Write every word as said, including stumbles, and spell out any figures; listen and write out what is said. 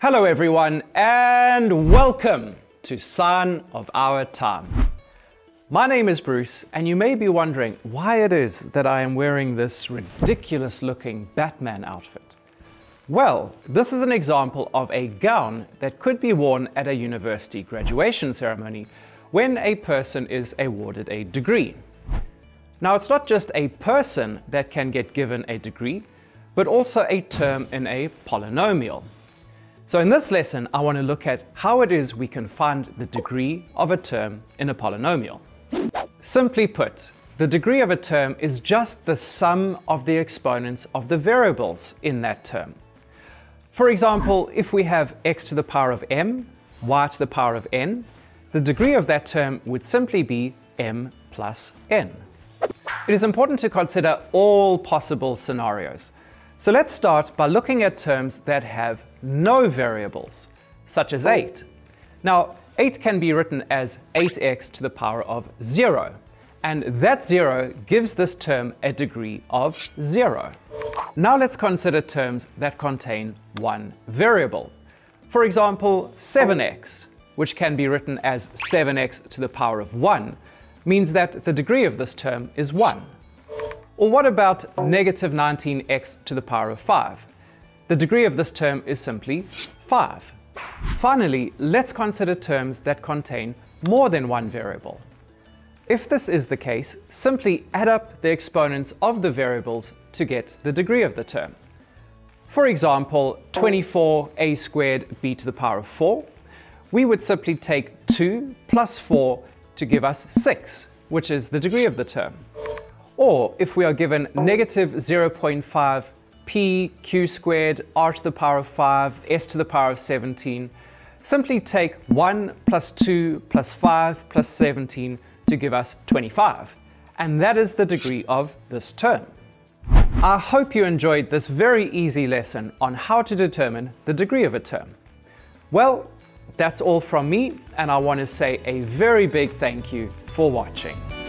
Hello everyone and welcome to Sine of our time. My name is Bruce and you may be wondering why it is that I am wearing this ridiculous looking Batman outfit. Well, this is an example of a gown that could be worn at a university graduation ceremony when a person is awarded a degree. Now, it's not just a person that can get given a degree, but also a term in a polynomial. So in this lesson, I want to look at how it is we can find the degree of a term in a polynomial. Simply put, the degree of a term is just the sum of the exponents of the variables in that term. For example, if we have x to the power of m, y to the power of n, the degree of that term would simply be m plus n. It is important to consider all possible scenarios. So let's start by looking at terms that have no variables, such as eight. Now, eight can be written as eight x to the power of zero, and that zero gives this term a degree of zero. Now let's consider terms that contain one variable. For example, seven x, which can be written as seven x to the power of one, means that the degree of this term is one. Or what about negative nineteen x to the power of five? The degree of this term is simply five. Finally, let's consider terms that contain more than one variable. If this is the case, simply add up the exponents of the variables to get the degree of the term. For example, twenty-four a squared b to the power of four, we would simply take two plus four to give us six, which is the degree of the term. Or if we are given negative zero point five p q squared r to the power of five s to the power of seventeen, simply take one plus two plus five plus seventeen to give us twenty-five. And that is the degree of this term. I hope you enjoyed this very easy lesson on how to determine the degree of a term. Well, that's all from me, and I want to say a very big thank you for watching.